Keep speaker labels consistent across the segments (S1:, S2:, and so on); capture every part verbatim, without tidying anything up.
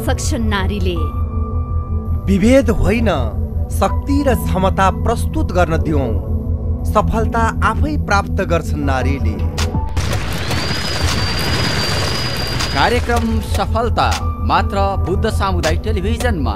S1: सक्छ नारीले।
S2: विभेद होइन, शक्ति र क्षमता प्रस्तुत गर्न दिउँ, सफलता आफै प्राप्त गर्छन् नारीले।
S3: कार्यक्रम सफलता मात्र बुद्ध सामुदायिक टेलिभिजनमा।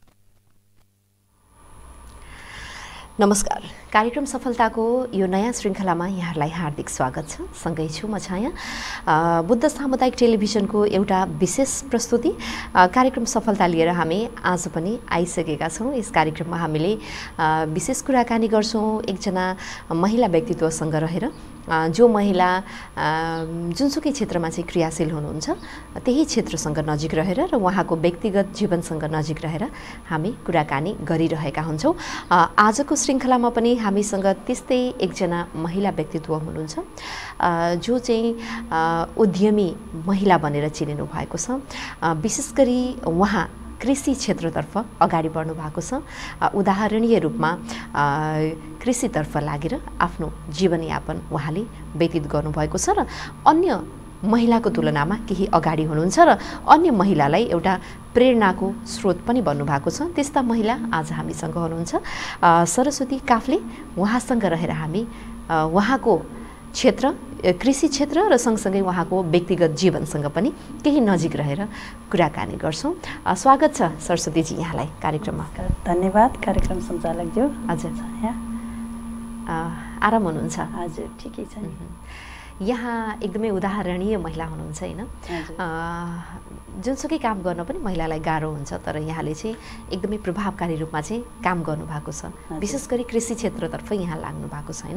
S4: नमस्कार, कार्यक्रम सफलताको यो नयाँ श्रृङ्खलामा यहाँहरूलाई हार्दिक स्वागत छ। सँगै छु म छाया। बुद्ध सामुदायिक टेलिभिजनको एउटा विशेष प्रस्तुति कार्यक्रम सफलता लिएर हामी आज पनि आइसकेका छौँ। यस कार्यक्रममा हामीले विशेष कुराकानी गर्छौँ एकजना महिला व्यक्तित्वसँग रहेर, जो महिला जुनसुकै क्षेत्रमा चाहिँ क्रियाशील हुनुहुन्छ त्यही क्षेत्रसँग नजिक रहेर र उहाँको व्यक्तिगत जीवनसँग नजिक रहेर हामी कुराकानी गरिरहेका हुन्छौँ। आजको श्रृङ्खलामा पनि हामीसँग त्यस्तै एकजना महिला व्यक्तित्व हुनुहुन्छ जो चाहिँ उद्यमी महिला बनेर चिनिनु भएको छ। विशेष गरी उहाँ कृषि क्षेत्रतर्फ अगाडि बढ्नु भएको छ। उदाहरणीय रूपमा कृषितर्फ लागेर आफ्नो जीवनयापन उहाँले व्यतीत गर्नुभएको छ र अन्य महिलाको तुलनामा केही अगाडि हुनुहुन्छ र अन्य महिलालाई एउटा प्रेरणाको स्रोत पनि बन्नुभएको छ। त्यस्ता महिला आज हामीसँग हुनुहुन्छ सरस्वती काफ्ले। उहाँसँग रहेर हामी उहाँको क्षेत्र कृषि क्षेत्र र सँगसँगै उहाँको व्यक्तिगत जीवनसँग पनि केही नजिक रहेर कुराकानी गर्छौँ। स्वागत छ सरस्वतीजी यहाँलाई कार्यक्रममा।
S5: धन्यवाद कार्यक्रम सञ्चालकज्यू। हजुर
S4: आराम हुनुहुन्छ?
S5: हजुर ठिकै छ।
S4: यहाँ एकदमै उदाहरणीय महिला हुनुहुन्छ होइन। जुनसुकै काम गर्न पनि महिलालाई गाह्रो हुन्छ, तर यहाँले चाहिँ एकदमै प्रभावकारी रूपमा चाहिँ काम गर्नुभएको छ। विशेष गरी कृषि क्षेत्रतर्फ यहाँ लाग्नु भएको छ होइन।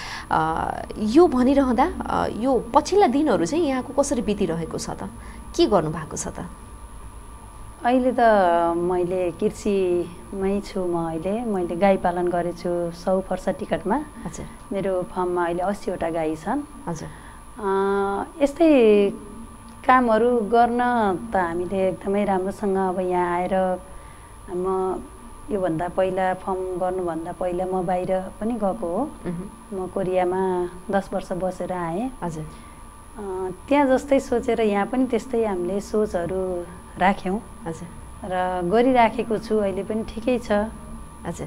S4: यो भनिरहँदा यो पछिल्ला दिनहरू चाहिँ यहाँको कसरी बितिरहेको छ त? के गर्नुभएको छ त?
S5: अहिले त मैले कृषिमै छु। म अहिले मैले गाई पालन गरेछु सौ वर्ष टिकटमा।
S4: हजुर।
S5: मेरो फार्ममा अहिले अस्सीवटा गाई छन्।
S4: हजुर।
S5: यस्तै कामहरू गर्न त हामीले एकदमै राम्रोसँग अब यहाँ आएर म योभन्दा पहिला फर्म गर्नुभन्दा पहिला म बाहिर पनि गएको हो। म कोरियामा दस वर्ष बसेर आएँ।
S4: हजुर।
S5: त्यहाँ जस्तै सोचेर यहाँ पनि त्यस्तै हामीले सोचहरू राख्यौँ।
S4: हजुर।
S5: र गरिराखेको छु, अहिले पनि ठिकै छ।
S4: हजुर।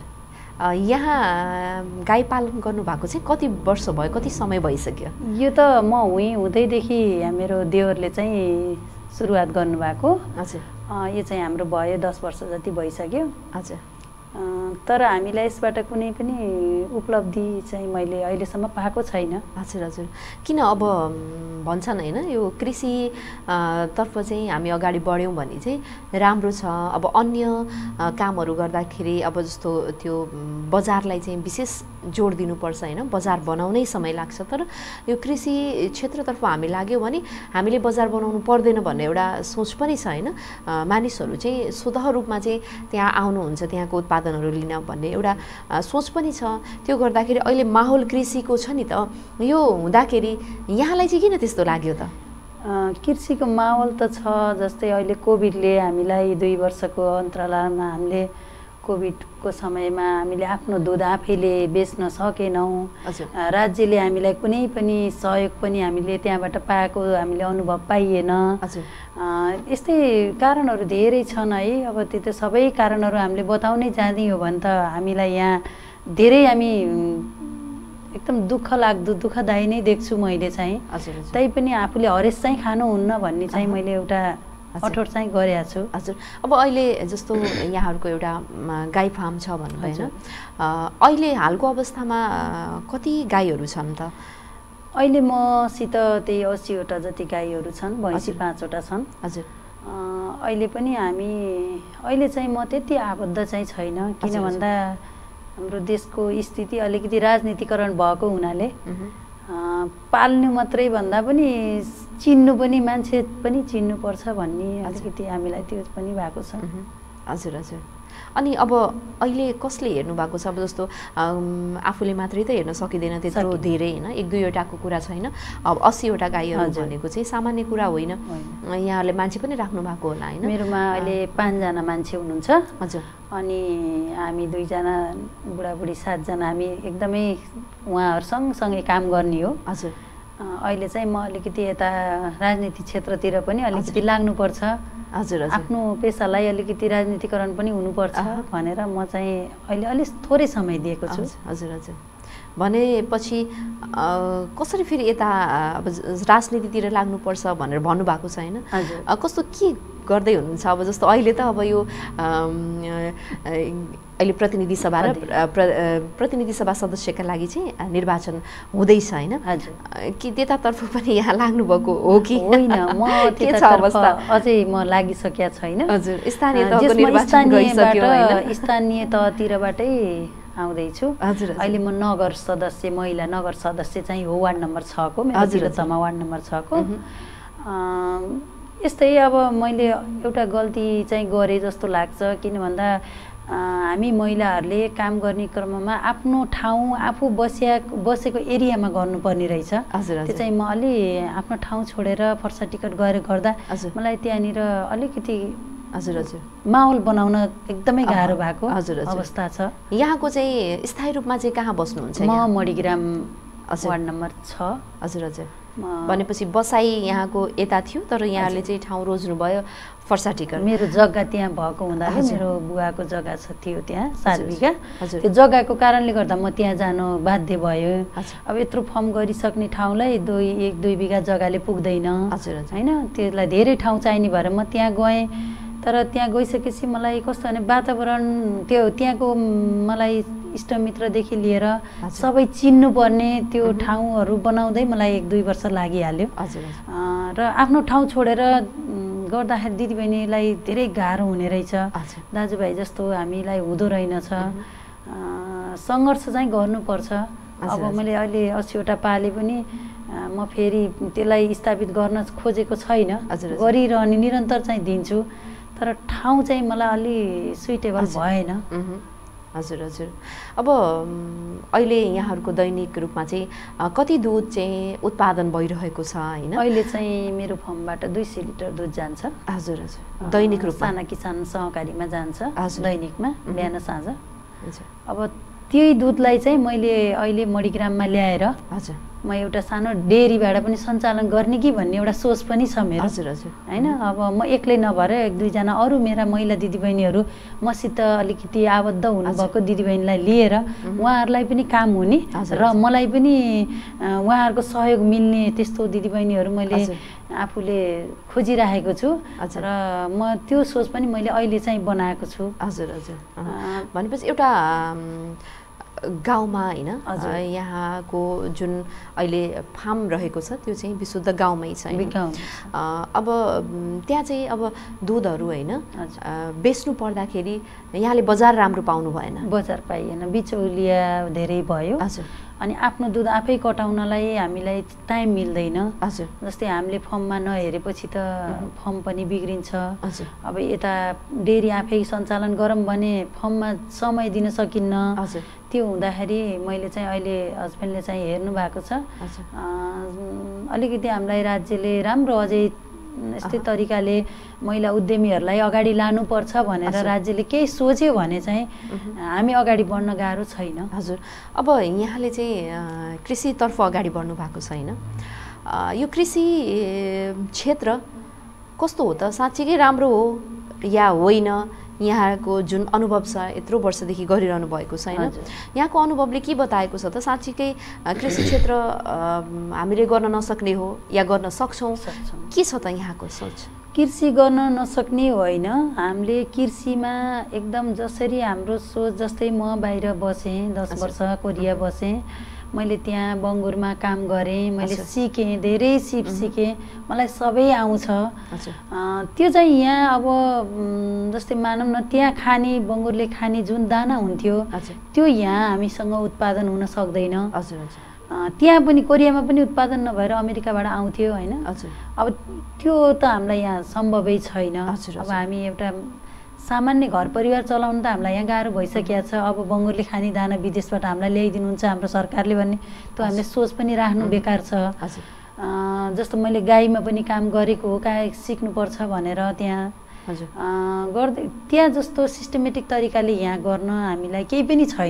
S4: यहाँ गाई पालन गर्नुभएको चाहिँ कति वर्ष भयो, कति समय भइसक्यो?
S5: यो त म हुँ हुँदैदेखि मेरो देवरले चाहिँ सुरुवात गर्नुभएको।
S4: हजुर।
S5: यो चाहिँ हाम्रो भयो दस वर्ष जति भइसक्यो।
S4: हजुर।
S5: तर हामीलाई यसबाट कुनै पनि उपलब्धि चाहिँ मैले अहिलेसम्म पाएको छैन।
S4: हजुर। हजुर। किन अब भन्छन् होइन, यो कृषि तर्फ चाहिँ हामी अगाडि बढ्यौँ भने चाहिँ राम्रो छ। अब अन्य कामहरू गर्दाखेरि अब जस्तो त्यो बजारलाई चाहिँ विशेष जोड दिनुपर्छ होइन, बजार बनाउनै समय लाग्छ। तर यो कृषि क्षेत्रतर्फ हामी लाग्यो भने हामीले बजार बनाउनु पर्दैन भन्ने एउटा सोच पनि छ होइन। मानिसहरू चाहिँ स्वतः रूपमा चाहिँ त्यहाँ आउनुहुन्छ, त्यहाँको उत्पादनहरू लिन भन्ने एउटा सोच पनि छ। त्यो गर्दाखेरि अहिले माहौल कृषिको छ नि त, यो हुँदाखेरि यहाँलाई चाहिँ किन त्यस्तो लाग्यो त?
S5: कृषिको माहौल त छ। जस्तै अहिले कोभिडले हामीलाई दुई वर्षको अन्तरालमा हामीले कोभिडको समयमा हामीले आफ्नो दुध आफैले बेच्न सकेनौँ। राज्यले हामीलाई कुनै पनि सहयोग पनि हामीले त्यहाँबाट पाएको हामीले अनुभव पाइएन। यस्तै कारणहरू धेरै छन् है। अब त्यो त सबै कारणहरू हामीले बताउनै जाने हो भने त हामीलाई यहाँ धेरै हामी एकदम दुःख लाग्दो दुःखदायी नै देख्छु मैले चाहिँ। तैपनि आफूले हरेस चाहिँ खानुहुन्न भन्ने चाहिँ मैले एउटा अठोट चाहिँ गरेको छु।
S4: हजुर। अब अहिले जस्तो यहाँहरूको एउटा गाई फार्म छ भन्नुभयो होइन, अहिले हालको अवस्थामा कति गाईहरू छन् त?
S5: अहिले मसित त्यही अस्सीवटा जति गाईहरू छन्, भैँसी पाँचवटा छन्।
S4: हजुर।
S5: अहिले पनि हामी अहिले चाहिँ म त्यति आबद्ध चाहिँ छैन, किन भन्दा हाम्रो देशको स्थिति अलिकति राजनीतिकरण भएको हुनाले पाल्नु मात्रै भन्दा पनि चिन्नु पनि मान्छे पनि चिन्नुपर्छ भन्ने अलिकति हामीलाई त्यो पनि भएको छ।
S4: हजुर। हजुर। अनि अब अहिले कसले हेर्नु भएको छ? अब जस्तो आफूले मात्रै त हेर्न सकिँदैन त्यत्रो धेरै होइन, एक दुईवटाको कुरा छैन। अब अस्सीवटा गाईहरू भनेको चाहिँ सामान्य कुरा होइन। यहाँहरूले मान्छे पनि राख्नु भएको होला होइन?
S5: मेरोमा अहिले पाँचजना मान्छे हुनुहुन्छ।
S4: हजुर।
S5: अनि हामी दुईजना बुढाबुढी सातजना हामी एकदमै उहाँहरू सँगसँगै काम गर्ने हो।
S4: हजुर।
S5: अहिले चाहिँ म अलिकति यता राजनीति क्षेत्रतिर पनि अलिकति लाग्नुपर्छ,
S4: हजुर हजुर
S5: आफ्नो पेसालाई अलिकति राजनीतिकरण पनि हुनुपर्छ भनेर म चाहिँ अहिले अलिक थोरै समय दिएको छु।
S4: हजुर हजुर भनेपछि कसरी फेरि यता अब राजनीतितिर लाग्नुपर्छ भनेर भन्नुभएको छ होइन? कस्तो के गर्दै हुनुहुन्छ अब? जस्तो अहिले त अब यो अहिले प्रतिनिधि सभा र प्रतिनिधि सभा सदस्यका लागि चाहिँ निर्वाचन हुँदैछ होइन? कि त्यतातर्फ पनि यहाँ लाग्नुभएको हो कि
S5: होइन? म के छ अवस्था अझै म लागिसकेका छैन।
S4: हजुर स्थानीय तहको निर्वाचन गइसक्यो होइन?
S5: स्थानीय तहतिरबाटै आउँदैछु।
S4: हजुर
S5: अहिले म नगर सदस्य महिला नगर सदस्य चाहिँ हो वार्ड नम्बर छ को, मेरो जिल्लामा वार्ड नम्बर छ को। यस्तै अब मैले एउटा गल्ती चाहिँ गरेँ जस्तो लाग्छ, किन भन्दा हामी महिलाहरूले काम गर्ने क्रममा आफ्नो ठाउँ आफू बसिया बसेको एरियामा गर्नुपर्ने रहेछ। त्यो चाहिँ म अलि आफ्नो ठाउँ छोडेर फर्सा टिकट गएर गर्दा मलाई त्यहाँनिर अलिकति
S4: हजुर हजुर
S5: माहौल बनाउन एकदमै गाह्रो भएको अवस्था छ।
S4: यहाँको चाहिँ स्थायी रूपमा चाहिँ कहाँ बस्नुहुन्छ?
S5: म मणिग्राम वार्ड नम्बर छ।
S4: हजुर हजुर भनेपछि बसाइ यहाँको यता थियो, तर यहाँले चाहिँ ठाउँ रोज्नुभयो फर्सा टिकट।
S5: मेरो जग्गा त्यहाँ भएको हुँदाखेरि मेरो बुवाको जग्गा छ थियो त्यहाँ सात बिघा, त्यो जग्गाको कारणले गर्दा म त्यहाँ जानु बाध्य भयो। अब यत्रो फर्म गरिसक्ने ठाउँलाई दुई एक दुई बिघा जग्गाले पुग्दैन होइन? त्यसलाई धेरै ठाउँ चाहिने भएर म त्यहाँ गएँ। तर त्यहाँ गइसकेपछि मलाई कस्तो भने वातावरण त्यो त्यहाँको मलाई इष्टमित्रदेखि लिएर सबै चिन्नुपर्ने त्यो ठाउँहरू बनाउँदै मलाई एक दुई वर्ष लागिहाल्यो। र आफ्नो ठाउँ छोडेर गर्दाखेरि दिदीबहिनीलाई धेरै गाह्रो हुने रहेछ, दाजुभाइ जस्तो हामीलाई हुँदो रहेनछ। सङ्घर्ष चाहिँ गर्नुपर्छ। अब मैले अहिले अस्सीवटा पाले पनि म फेरि त्यसलाई स्थापित गर्न खोजेको छैन, गरिरहने निरन्तर चाहिँ दिन्छु। तर ठाउँ चाहिँ मलाई अलि सुइटेबल भएन।
S4: हजुर हजुर अब अहिले यहाँहरूको दैनिक रूपमा चाहिँ कति दुध चाहिँ उत्पादन भइरहेको छ होइन?
S5: अहिले चाहिँ मेरो फर्मबाट दुई सय लिटर दुध जान्छ।
S4: हजुर हजुर दैनिक रूपमा
S5: साना किसान सहकारीमा जान्छ दैनिकमा बिहान साँझ। अब त्यही दुधलाई चाहिँ मैले अहिले मणिग्राममा ल्याएर
S4: हजुर
S5: म एउटा सानो डेरीबाट पनि सञ्चालन गर्ने कि भन्ने एउटा सोच पनि छ मेरो।
S4: हजुर हजुर
S5: होइन? अब म एक्लै नभएर एक दुईजना अरू मेरा महिला दिदीबहिनीहरू मसित अलिकति आबद्ध हुनुभएको दिदीबहिनीलाई लिएर उहाँहरूलाई पनि काम हुने र मलाई पनि उहाँहरूको सहयोग मिल्ने त्यस्तो दिदीबहिनीहरू मैले आफूले खोजिराखेको छु र म त्यो सोच पनि मैले अहिले चाहिँ बनाएको छु।
S4: हजुर हजुर भनेपछि एउटा गाउँमा होइन यहाँको जुन अहिले फार्म रहेको छ त्यो चाहिँ विशुद्ध गाउँमै छ। अब त्यहाँ चाहिँ अब दुधहरू होइन बेच्नु पर्दाखेरि यहाँले बजार राम्रो पाउनु भएन?
S5: बजार पाइएन, बिचौलिया धेरै भयो। अनि आफ्नो दुध आफै कटाउनलाई हामीलाई टाइम मिल्दैन। जस्तै हामीले फर्ममा नहेरेपछि त फर्म पनि बिग्रिन्छ। अब यता डेरी आफै सञ्चालन गरौँ भने फर्ममा समय दिन सकिन्न। त्यो हुँदाखेरि मैले चाहिँ अहिले हस्बेन्डले चाहिँ हेर्नु भएको छ, अलिकति हामीलाई राज्यले राम्रो अझै यस्तै तरिकाले महिला उद्यमीहरूलाई अगाडि लानुपर्छ भनेर राज्यले केही सोच्यो भने चाहिँ हामी अगाडि बढ्न गाह्रो छैन।
S4: हजुर अब यहाँले चाहिँ कृषितर्फ अगाडि बढ्नु भएको छैन, यो कृषि क्षेत्र कस्तो हो त? साँच्चीकै राम्रो हो या होइन? यहाँको जुन अनुभव छ यत्रो वर्षदेखि गरिरहनु भएको छैन, यहाँको अनुभवले के बताएको छ त? साँच्चीकै कृषि क्षेत्र हामीले गर्न नसक्ने हो या गर्न सक्छौँ? के छ त यहाँको सोच?
S5: कृषि गर्न नसक्ने होइन, हामीले कृषिमा एकदम जसरी हाम्रो सोच, जस्तै म बाहिर बसेँ दस वर्ष कोरिया बसेँ, मैले त्यहाँ बङ्गुरमा काम गरेँ, मैले सिकेँ, धेरै सिप सिकेँ, मलाई सबै आउँछ। त्यो चाहिँ यहाँ अब जस्तै मानौँ न त्यहाँ खाने बङ्गुरले खाने जुन दाना हुन्थ्यो त्यो यहाँ हामीसँग उत्पादन हुन सक्दैन। त्यहाँ पनि कोरियामा पनि उत्पादन नभएर अमेरिकाबाट आउँथ्यो होइन? अब त्यो त हामीलाई यहाँ सम्भवै छैन। अब हामी एउटा सामान्य घर परिवार चलाउनु त हामीलाई यहाँ गाह्रो भइसकेको छ। अब बङ्गुरले खाने दाना विदेशबाट हामीलाई ल्याइदिनुहुन्छ हाम्रो सरकारले भन्ने त्यो हामीले सोच पनि राख्नु बेकार छ। जस्तो मैले गाईमा पनि काम गरेको हो, गाई सिक्नुपर्छ भनेर त्यहाँ गर्दै त्यहाँ जस्तो सिस्टमेटिक तरिकाले यहाँ गर्न हामीलाई केही पनि छैन।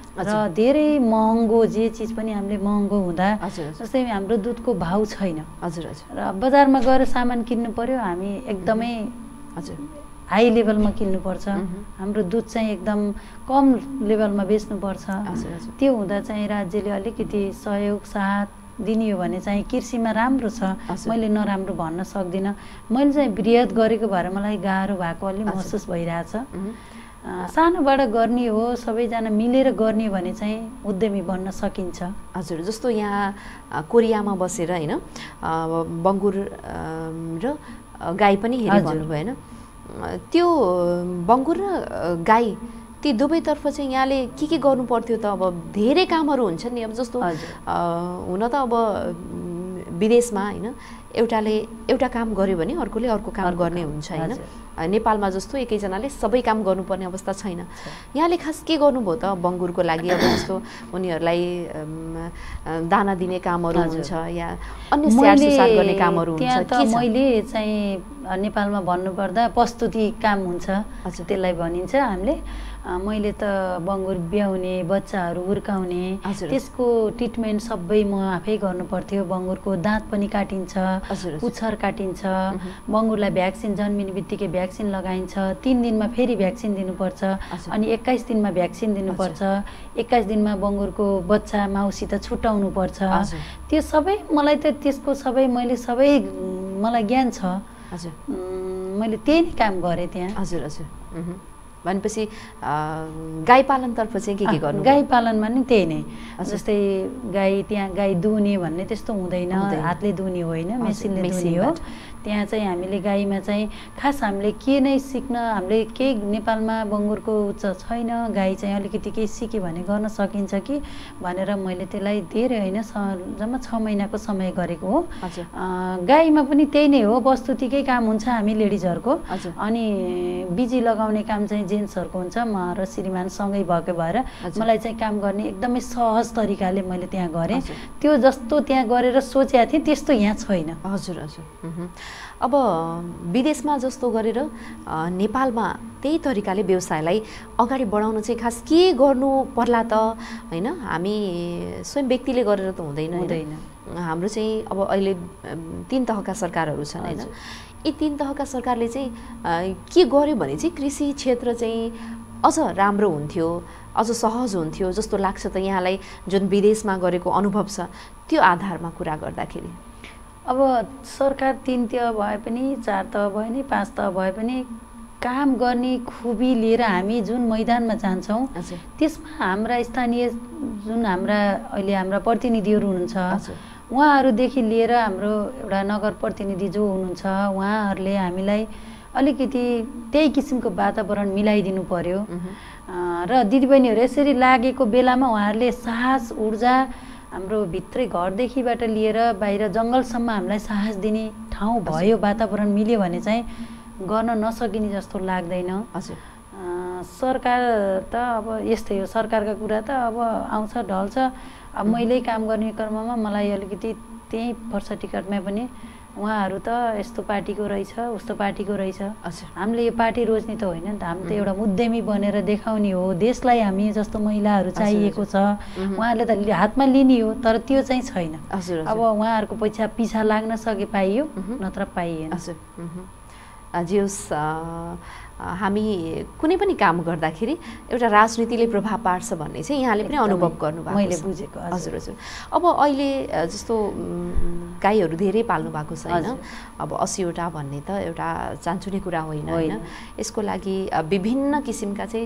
S5: र धेरै महँगो जे चिज पनि हामीले महँगो हुँदा जस्तै हाम्रो दुधको भाउ छैन
S4: हजुर हजुर
S5: र बजारमा गएर सामान किन्नु पर्यो हामी एकदमै
S4: हजुर
S5: हाई लेभलमा किन्नुपर्छ हाम्रो दुध चाहिँ एकदम कम लेभलमा बेच्नुपर्छ त्यो हुँदा चाहिँ राज्यले अलिकति सहयोग साथ दिने हो भने चाहिँ कृषिमा राम्रो छ मैले नराम्रो भन्न सक्दिनँ मैले चाहिँ वृहत गरेको भएर मलाई गाह्रो भएको अलि महसुस भइरहेछ सानोबाट गर्ने हो सबैजना मिलेर गर्ने भने चाहिँ उद्यमी बन्न सकिन्छ
S4: हजुर जस्तो यहाँ कोरियामा बसेर होइन बङ्गुर र गाई पनि हेरि भन्नुभयो होइन त्यो बङ्गुर र गाई ती दुवैतर्फ चाहिँ यहाँले के के गर्नु पर्थ्यो त अब धेरै कामहरू हुन्छ नि अब जस्तो हुन त अब विदेशमा होइन एउटाले एउटा काम गर्यो भने अर्कोले अर्को काम गर्ने हुन्छ होइन नेपालमा जस्तो एकैजनाले सबै काम गर्नुपर्ने अवस्था छैन यहाँले खास के गर्नुभयो त बङ्गुरको लागि अब जस्तो उनीहरूलाई दाना दिने कामहरू हुन्छ या अन्य स्याहार सुसार गर्ने कामहरू हुन्छ
S5: के छ मैले चाहिँ नेपालमा भन्नुपर्दा प्रस्तुति काम हुन्छ त्यसलाई भनिन्छ हामीले मैले त बङ्गुर ब्याउने बच्चाहरू हुर्काउने त्यसको ट्रिटमेन्ट सबै म आफै गर्नु पर्थ्यो बङ्गुरको दाँत पनि काटिन्छ पुच्छर काटिन्छ बङ्गुरलाई भ्याक्सिन जन्मिने बित्तिकै भ्याक्सिन लगाइन्छ तिन दिनमा फेरि भ्याक्सिन दिनुपर्छ अनि एक्काइस दिनमा भ्याक्सिन दिनुपर्छ एक्काइस दिनमा बङ्गुरको बच्चा माउसी त छुट्याउनु पर्छ त्यो सबै मलाई त त्यसको सबै मैले सबै मलाई ज्ञान छ
S4: हजुर
S5: मैले त्यही नै काम गरेँ त्यहाँ
S4: हजुर हजुर भनेपछि गाई पालनतर्फ चाहिँ के के गर्नु
S5: गाई पालनमा नि त्यही नै जस्तै गाई त्यहाँ गाई दुहुने भन्ने त्यस्तो हुँदैन हातले दुहुने होइन मेसिनले दुहुने हो त्यहाँ चाहिँ हामीले गाईमा चाहिँ खास हामीले के नै सिक्न हामीले केही नेपालमा बङ्गुरको उच्च छैन गाई चाहिँ अलिकति केही सिक्यो भने गर्न सकिन्छ कि भनेर मैले त्यसलाई धेरै होइन जम्मा छ महिनाको समय गरेको हो गाईमा पनि त्यही नै हो प्रस्तुतिकै काम हुन्छ हामी लेडिजहरूको अनि बिजी लगाउने काम चाहिँ जेन्ट्सहरूको हुन्छ म र श्रीमान सँगै भएको भएर मलाई चाहिँ काम गर्ने एकदमै सहज तरिकाले मैले त्यहाँ गरेँ त्यो जस्तो त्यहाँ गरेर सोचेको थिएँ त्यस्तो यहाँ छैन
S4: हजुर हजुर अब विदेशमा जस्तो गरेर नेपालमा त्यही तरिकाले व्यवसायलाई अगाडि बढाउन चाहिँ खास के गर्नु पर्ला त होइन हामी स्वयं व्यक्तिले गरेर त हुँदैन
S5: हुँदैन
S4: हाम्रो चाहिँ अब अहिले तीन तहका सरकारहरू छन् होइन यी तीन तहका सरकारले चाहिँ के गर्यो भने चाहिँ कृषि क्षेत्र चाहिँ अझ राम्रो हुन्थ्यो अझ सहज हुन्थ्यो जस्तो लाग्छ त यहाँलाई जुन विदेशमा गरेको अनुभव छ त्यो आधारमा कुरा गर्दाखेरि
S5: अब सरकार तीन तह भए पनि चार तह भए पनि पाँच तह भए पनि काम गर्ने खुबी लिएर हामी जुन मैदानमा जान्छौँ त्यसमा हाम्रा स्थानीय जुन हाम्रा अहिले हाम्रा प्रतिनिधिहरू हुनुहुन्छ उहाँहरूदेखि लिएर हाम्रो एउटा नगर प्रतिनिधि जो हुनुहुन्छ उहाँहरूले हामीलाई अलिकति त्यही किसिमको वातावरण मिलाइदिनु पर्यो र दिदीबहिनीहरू यसरी लागेको बेलामा उहाँहरूले साहस ऊर्जा हाम्रो भित्रै घरदेखिबाट लिएर बाहिर जङ्गलसम्म हामीलाई साहस दिने ठाउँ भयो वातावरण मिल्यो भने चाहिँ गर्न नसकिने जस्तो लाग्दैन
S4: हजुर
S5: सरकार त अब यस्तै हो सरकारका कुरा त अब आउँछ ढल्छ अब मैले काम गर्ने क्रममा मलाई अलिकति त्यही पर्छ टिकटमा पनि उहाँहरू त यस्तो पार्टीको रहेछ उस्तो पार्टीको रहेछ हामीले यो पार्टी रोज्ने त होइन नि त हामी त एउटा उद्यमी बनेर देखाउने हो देशलाई हामी जस्तो महिलाहरू चाहिएको छ उहाँहरूले त हातमा लिने हो तर त्यो चाहिँ छैन अब उहाँहरूको पैसा पिछा लाग्न सके पाइयो नत्र पाइएन
S4: जियोस् हामी कुनै पनि काम गर्दाखेरि एउटा राजनीतिले प्रभाव पार्छ भन्ने चाहिँ यहाँले पनि अनुभव गर्नुभएको
S5: मैले बुझेको
S4: हजुर हजुर अब अहिले जस्तो गाईहरू धेरै पाल्नु भएको छ होइन अब अस्सीवटा भन्ने त एउटा चान्चुने कुरा होइन होइन यसको लागि विभिन्न किसिमका चाहिँ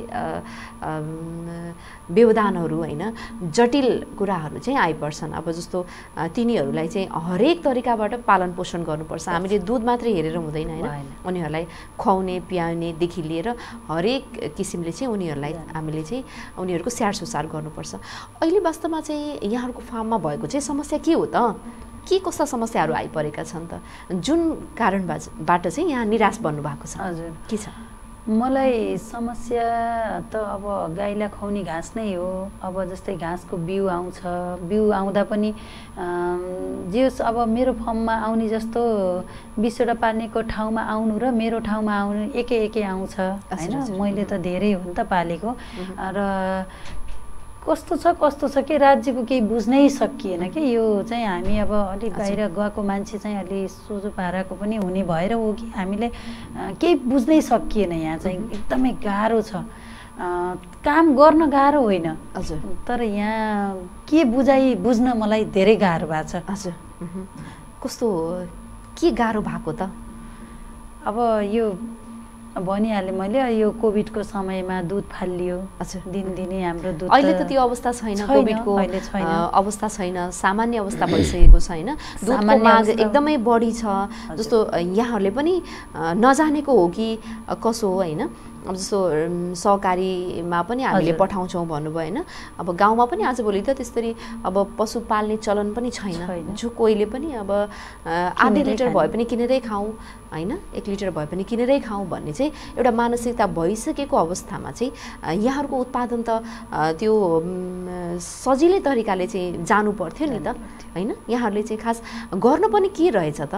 S4: व्यवधानहरू होइन जटिल कुराहरू चाहिँ आइपर्छन् अब जस्तो तिनीहरूलाई चाहिँ हरेक तरिकाबाट पालन पोषण गर्नुपर्छ हामीले दुध मात्रै हेरेर हुँदैन होइन उनीहरूलाई खुवाउने पियाउने देखि लिएर हरेक किसिमले चाहिँ उनीहरूलाई हामीले चाहिँ उनीहरूको स्याहार सुसार गर्नुपर्छ अहिले वास्तवमा चाहिँ यहाँहरूको फार्ममा भएको चाहिँ समस्या के हो त के कस्ता समस्याहरू आइपरेका छन् त जुन कारणबाट चाहिँ यहाँ निराश बन्नु भएको छ
S5: हजुर
S4: के छ
S5: मलाई समस्या त अब गाईलाई खुवाउने घाँस नै हो अब जस्तै घाँसको बिउ आउँछ बिउ आउँदा पनि जे अब मेरो फर्ममा आउने जस्तो बिसवटा पाल्नेको ठाउँमा आउनु र मेरो ठाउँमा आउनु एकै एकै आउँछ होइन मैले त धेरै हो नि त पालेको र कस्तो छ कस्तो छ कि राज्यको केही बुझ्नै सकिएन कि यो चाहिँ हामी अब अलिक बाहिर गएको मान्छे चाहिँ अलि सोझो पाराको पनि हुने भएर हो कि हामीले केही बुझ्नै सकिएन। यहाँ चाहिँ एकदमै गाह्रो छ, काम गर्न गाह्रो होइन
S4: हजुर,
S5: तर यहाँ के बुझाइ बुझ्न मलाई धेरै गाह्रो भएको छ।
S4: हजुर, कस्तो के गाह्रो भएको त?
S5: अब यो भनिहालेँ मैले, यो कोभिडको समयमा दुध फालियो, दिनदिनै हाम्रो दुध।
S4: अहिले त त्यो अवस्था छैन, कोभिडको अवस्था छैन, सामान्य अवस्था भइसकेको छैन, दुधको माग एकदमै बढी छ। जस्तो यहाँहरूले पनि नजानेको हो कि कसो हो होइन? अब जस्तो सहकारीमा पनि हामीले पठाउँछौँ भन्नुभयो होइन? अब गाउँमा पनि आजभोलि त त्यसरी अब पशु पाल्ने चलन पनि छैन, जो कोहीले पनि अब आधी लिटर भए पनि किनेरै खाउँ होइन, एक लिटर भए पनि किनेरै खाउँ भन्ने चाहिँ एउटा मानसिकता भइसकेको अवस्थामा चाहिँ यहाँहरूको उत्पादन त त्यो सजिलै तरिकाले चाहिँ जानु पर्थ्यो नि त होइन? यहाँहरूले चाहिँ खास गर्न पनि के रहेछ त?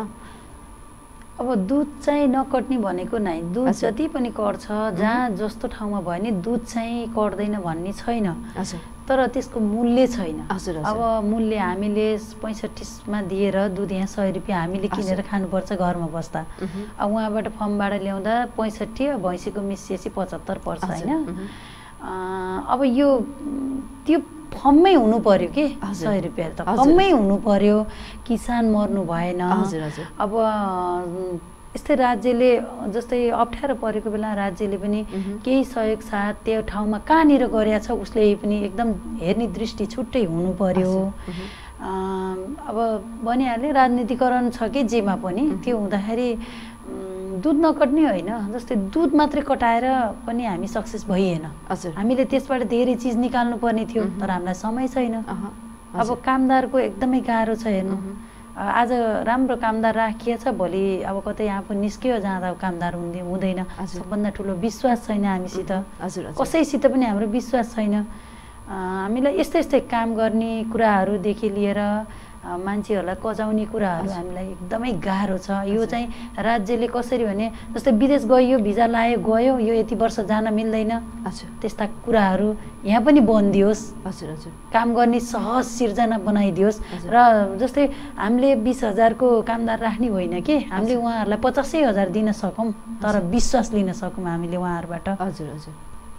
S5: अब दुध चाहिँ नकट्ने भनेको नै, दुध जति पनि कट्छ, जहाँ जस्तो ठाउँमा भयो नि दुध चाहिँ कट्दैन भन्ने छैन, तर त्यसको मूल्य छैन। अब मूल्य हामीले पैँसठीमा दिएर दुध यहाँ सय रुपियाँ हामीले किनेर खानुपर्छ घरमा बस्दा। अब उहाँबाट फर्मबाट ल्याउँदा पैँसठी, भैँसीको मिसिएसी पचहत्तर पर्छ होइन? अब यो त्यो फर्ममै हुनु पर्यो कि सय रुपियाँ त फर्ममै हुनु पर्यो, किसान मर्नु भएन। अब यस्तै राज्यले जस्तै अप्ठ्यारो परेको बेला राज्यले पनि केही सहयोग साथ त्यो ठाउँमा कहाँनिर गरेछ उसले पनि एकदम हेर्ने दृष्टि छुट्टै हुनु पर्यो। अब भनिहालेँ राजनीतिकरण छ कि जेमा पनि, त्यो हुँदाखेरि दुध नकट्ने होइन, जस्तै दुध मात्रै कटाएर पनि हामी सक्सेस भइएन। हामीले त्यसबाट धेरै चिज निकाल्नु पर्ने थियो, तर हामीलाई समय छैन। अब कामदारको एकदमै गाह्रो छ हेर्नु, आज राम्रो कामदार राखिएछ, भोलि अब कतै आफू निस्कियो जाँदा कामदार हुँदै हुँदैन। सबभन्दा ठुलो विश्वास छैन हामीसित, कसैसित पनि हाम्रो विश्वास छैन। हामीलाई यस्तै यस्तै काम गर्ने कुराहरूदेखि लिएर मान्छेहरूलाई कजाउने कुराहरू हामीलाई एकदमै गाह्रो छ। यो चाहिँ राज्यले कसरी भने जस्तै विदेश गयो, भिजा लायो गयो, यो यति वर्ष जान मिल्दैन, त्यस्ता कुराहरू यहाँ पनि बनिदियोस्।
S4: हजुर हजुर,
S5: काम गर्ने सहज सिर्जना बनाइदियोस्। र जस्तै हामीले बिस हजारको कामदार राख्ने होइन कि, हामीले उहाँहरूलाई पचासै हजार दिन सकौँ, तर विश्वास लिन सकौँ हामीले उहाँहरूबाट।
S4: हजुर हजुर।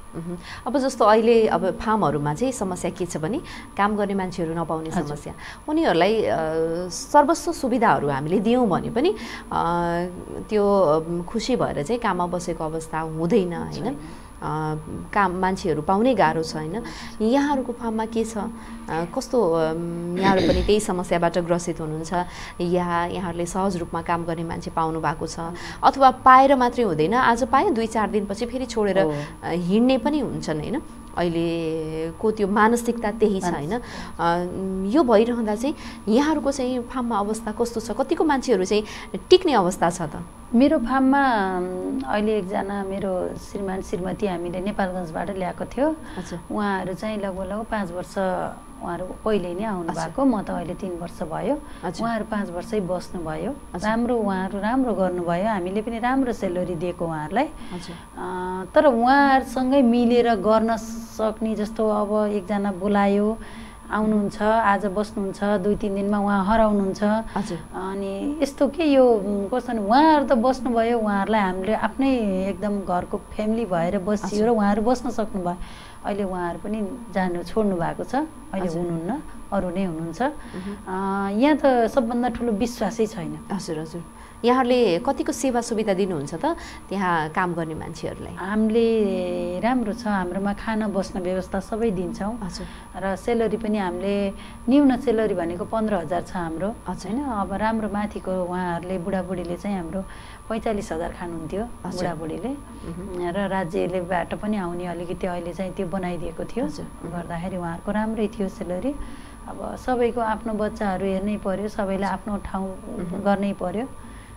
S4: अब जस्तो अहिले अब फार्महरूमा चाहिँ समस्या के छ भने काम गर्ने मान्छेहरू नपाउने समस्या, उनीहरूलाई सर्वस्व सुविधाहरू हामीले दियौँ भने पनि त्यो खुसी भएर चाहिँ काममा बसेको अवस्था हुँदैन होइन? काम मान्छेहरू पाउनै गाह्रो छ होइन? यहाँहरूको फार्ममा के छ, कस्तो यहाँहरू पनि त्यही समस्याबाट ग्रसित हुनुहुन्छ या यहाँहरूले सहज रूपमा काम गर्ने मान्छे पाउनु भएको छ, अथवा पाएर मात्रै हुँदैन, आज पाएँ दुई चार दिनपछि फेरि छोडेर हिँड्ने पनि हुन्छन् होइन? अहिलेको त्यो मानसिकता त्यही छ होइन? यो भइरहँदा चाहिँ यहाँहरूको चाहिँ फार्ममा अवस्था कस्तो छ? कतिको मान्छेहरू चाहिँ टिक्ने अवस्था छ त?
S5: मेरो फार्ममा अहिले एकजना मेरो श्रीमान श्रीमती हामीले नेपालगञ्जबाट ल्याएको थियो, उहाँहरू चाहिँ लगभग लगभग पाँच वर्ष उहाँहरू पहिले नै आउनु भएको, म त अहिले तिन वर्ष भयो, उहाँहरू पाँच वर्षै बस्नुभयो, राम्रो उहाँहरू राम्रो गर्नुभयो, हामीले पनि राम्रो सेलरी दिएको उहाँहरूलाई। तर उहाँहरूसँगै मिलेर गर्न सक्ने जस्तो अब एकजना बोलायो, आउनुहुन्छ, आज बस्नुहुन्छ, दुई तिन दिनमा उहाँ हराउनुहुन्छ। अनि यस्तो के यो कस्तो भने उहाँहरू त बस्नुभयो, उहाँहरूलाई हामीले आफ्नै एकदम घरको फ्यामिली भएर बसियो र उहाँहरू बस्न सक्नुभयो। अहिले उहाँहरू पनि जानु छोड्नु भएको छ, अहिले हुनुहुन्न, अरू नै हुनुहुन्छ। यहाँ त सबभन्दा ठुलो विश्वासै छैन।
S4: हजुर हजुर, यहाँहरूले कतिको सेवा सुविधा दिनुहुन्छ त त्यहाँ काम गर्ने मान्छेहरूलाई?
S5: हामीले राम्रो छ, हाम्रोमा खाना बस्न व्यवस्था सबै दिन्छौँ र सेलरी पनि हामीले न्यून सेलरी भनेको पन्ध्र हजार छ हाम्रो होइन? अब राम्रो माथिको उहाँहरूले बुढाबुढीले चाहिँ हाम्रो पैँतालिस हजार खानुहुन्थ्यो बुढाबुढीले, र राज्यलेबाट पनि आउने अलिकति अहिले चाहिँ त्यो बनाइदिएको थियो, गर्दाखेरि उहाँहरूको राम्रै थियो सेलरी। अब सबैको आफ्नो बच्चाहरू हेर्नै पर्यो, सबैलाई आफ्नो ठाउँ गर्नै पर्यो,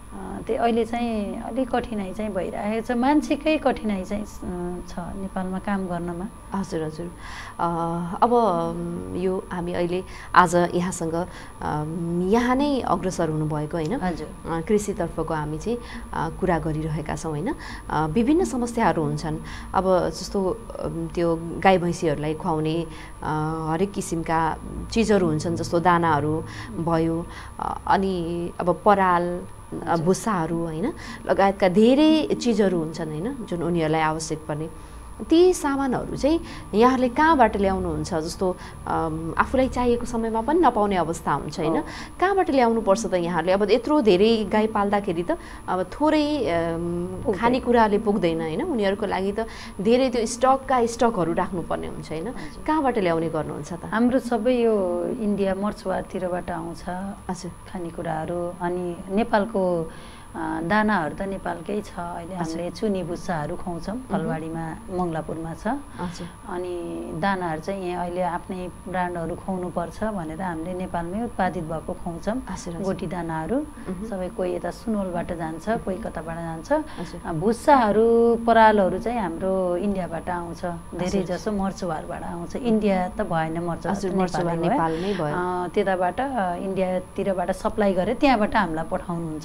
S5: त्यही अहिले चाहिँ अलिक कठिनाइ चाहिँ भइरहेको छ, मान्छेकै कठिनाइ चाहिँ छ नेपालमा काम गर्नमा।
S4: हजुर हजुर अब यो हामी अहिले आज यहाँसँग यहाँ नै अग्रसर हुनुभएको होइन,
S5: हजुर
S4: कृषितर्फको हामी चाहिँ कुरा गरिरहेका छौँ होइन। विभिन्न समस्याहरू हुन्छन्, अब जस्तो त्यो गाई भैँसीहरूलाई खुवाउने हरेक किसिमका चिजहरू हुन्छन्, जस्तो दानाहरू भयो, अनि अब पराल भुसाहरू होइन लगायतका धेरै चिजहरू हुन्छन् होइन, जुन उनीहरूलाई आवश्यक पर्ने। ती सामानहरू चाहिँ यहाँहरूले कहाँबाट ल्याउनुहुन्छ? जस्तो आफूलाई चाहिएको समयमा पनि नपाउने अवस्था हुन्छ होइन, कहाँबाट ल्याउनुपर्छ त यहाँहरूले? अब यत्रो धेरै गाई पाल्दाखेरि त अब थोरै खानेकुराले पुग्दैन होइन, उनीहरूको लागि त धेरै त्यो स्टकका स्टकहरू राख्नुपर्ने हुन्छ होइन, कहाँबाट ल्याउने गर्नुहुन्छ त?
S5: हाम्रो सबै यो इन्डिया मर्चवारतिरबाट आउँछ
S4: हजुर
S5: खानेकुराहरू। अनि नेपालको दानाहरू त नेपालकै छ। अहिले हामीले चुनी भुसाहरू खुवाउँछौँ, फलवाडीमा मङ्गलापुरमा छ। अनि दानाहरू चाहिँ यहाँ अहिले आफ्नै ब्रान्डहरू खुवाउनुपर्छ भनेर हामीले नेपालमै उत्पादित भएको खुवाउँछौँ। गोटी दानाहरू सबै कोही यता सुनवलबाट जान्छ, कोही कताबाट जान्छ। भुसाहरू परालहरू चाहिँ हाम्रो इन्डियाबाट आउँछ, धेरै जसो मर्चवारबाट आउँछ। इन्डिया त भएन, मर्चवार
S4: नेपालमै भयो,
S5: त्यताबाट इन्डियातिरबाट सप्लाई गरेर त्यहाँबाट हामीलाई पठाउनुहुन्छ।